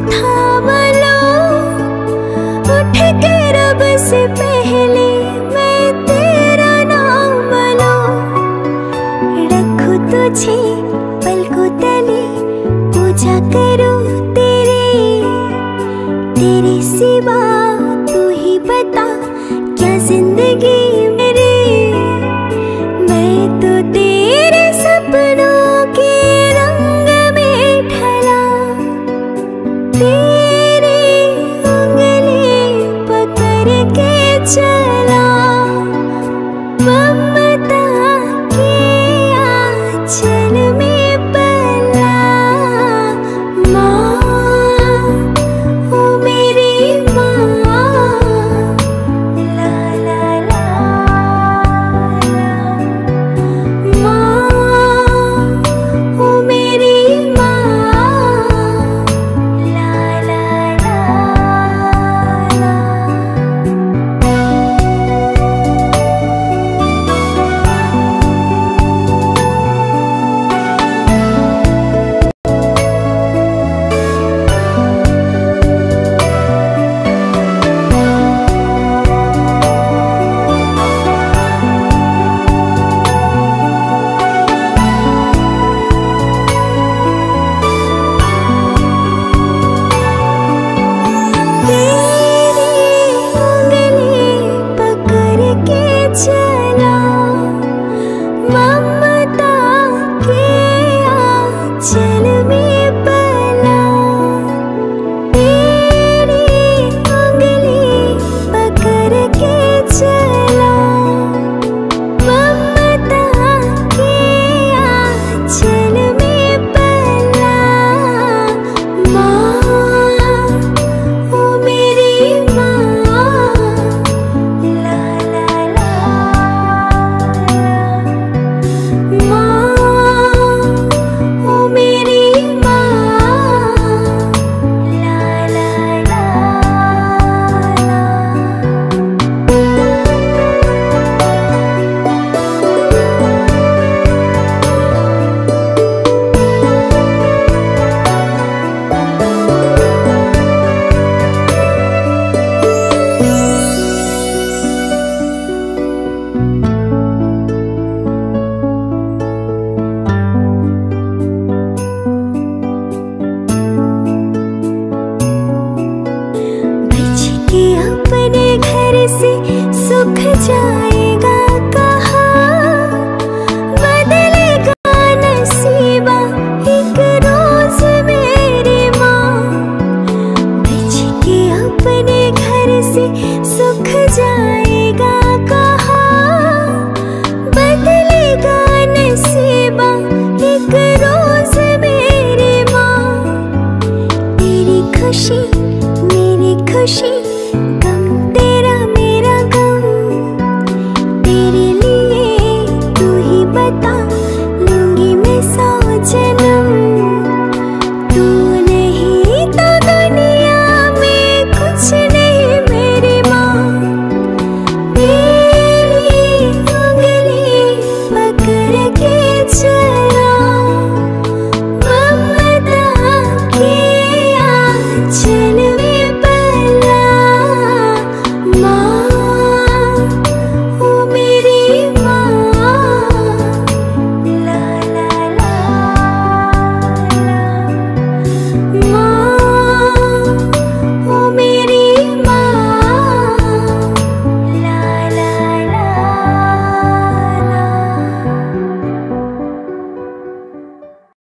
थाम लो, उठ के रब से पहले मैं तेरा नाम लो। रखो तुझे पलकों तले, पूजा करो तेरे सिवा तू ही बता क्या जिंदगी मेरी। मैं तो तेरे सपनों के रंग में ढला, तेरी उंगली पकड़ के चला। ममता के आंचल में पला, माँ ओ मेरी माँ। ला ला ला माँ ओ मेरी माँ। ला ला ला चला। ममता के आंचल में पला, तेरी उंगली पकड़ के चला। ममता के आंचल में पला, माँ ओ मेरी माँ। अपने घर से सुख जाएगा कहाँ, बदलेगा नसीबा एक रोज मेरी माँ। बिछ के अपने घर से सुख जाएगा कहाँ, बदलेगा नसीबा एक रोज मेरी माँ। तेरी खुशी मेरी खुशी